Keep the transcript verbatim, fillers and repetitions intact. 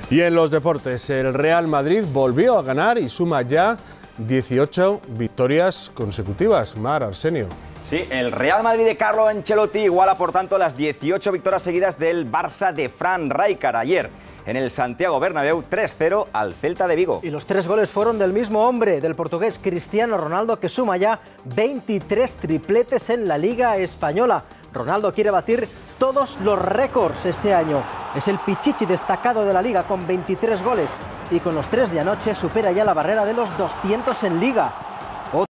Y en los deportes, el Real Madrid volvió a ganar y suma ya dieciocho victorias consecutivas. Mar, Arsenio. Sí, el Real Madrid de Carlo Ancelotti iguala por tanto las dieciocho victorias seguidas del Barça de Fran Rijkaard ayer en el Santiago Bernabéu, tres cero al Celta de Vigo. Y los tres goles fueron del mismo hombre, del portugués Cristiano Ronaldo, que suma ya veintitrés tripletes en la Liga Española. Ronaldo quiere batir todos los récords este año. Es el pichichi destacado de la Liga con veintitrés goles y con los tres de anoche supera ya la barrera de los doscientos en Liga.